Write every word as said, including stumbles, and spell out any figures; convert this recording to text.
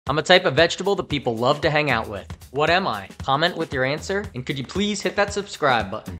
I'm a type of vegetable that people love to hang out with. What am I? Comment with your answer, and could you please hit that subscribe button.